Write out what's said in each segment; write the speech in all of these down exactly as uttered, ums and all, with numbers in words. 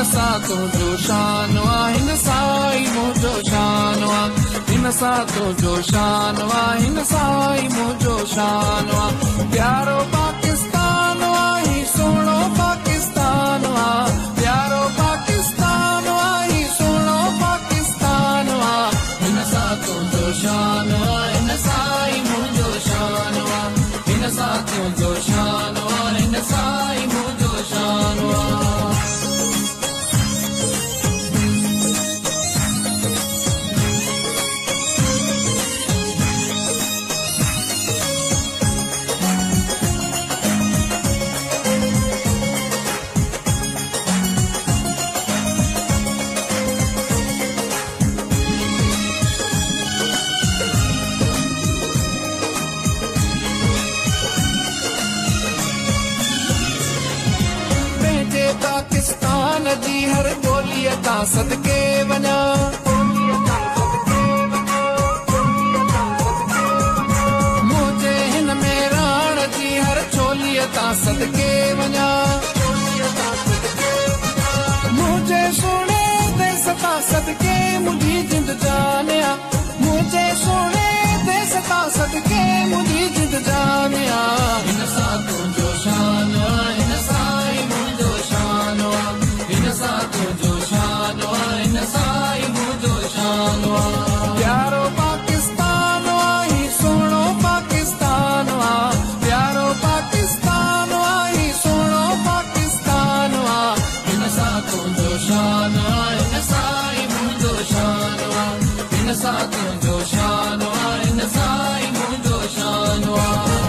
सा तुझो शानवा हिन साई मुझो शानवा हिन सा तुझो शानवा हिन साई मुझो शानवा प्यारो पाकिस्तान ही सोनो पाकिस्तान प्यारो पाकिस्तान ही सोनो पाकिस्तान हिन सा तुझो शानवा हिन साई मुझो शानवा हिन सा तुझो शानवा हिन साई मुझो शानवा पाकिस्तान जी हर ॿोलीअ तां सदके वञा मुझे हिन में राण जी हर छोलीअ तां सदके वञा मुझे सोने देस तां सदके मुंहिंजी जिंद जानिया मुझे सोने देस तां सदके मुंहिंजी जिंद जानिया हिन सा तुंहिंजो शान हिन साई मुंहिंजो शानवा हिन सा तुंहिंजो शानवा हिन साई मुंहिंजो शानवा प्यारो पाकिस्तान ही सोनो पाकिस्तान प्यारो पाकिस्तान ही सोनो पाकिस्तान हिन सा तुंहिंजो शान हिन साई मुंहिंजो शानवा हिन सा तुंहिंजो शानवा हिन साई मुंहिंजो शानवा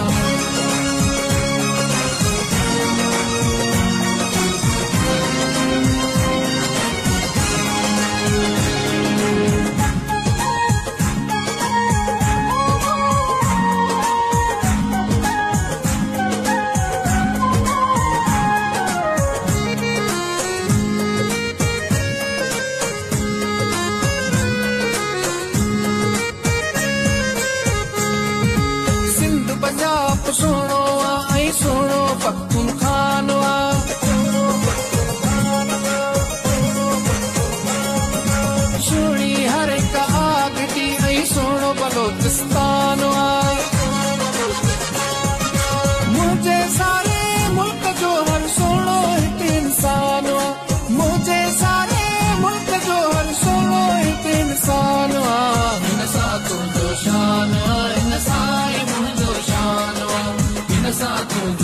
सोनो आई सोनो पख्तूनख्वान सोनी हर एक आगती आई सोनो बलोचिस्तान मुझे सारे मुल्क जो हर सोनो हिक इंसान मुझे सारे मुल्क जो हर सोनो हिक इंसान हिन सा तुंहिंजो शान हिन साई मुंहिंजो शान हिन सा तुंहिंजो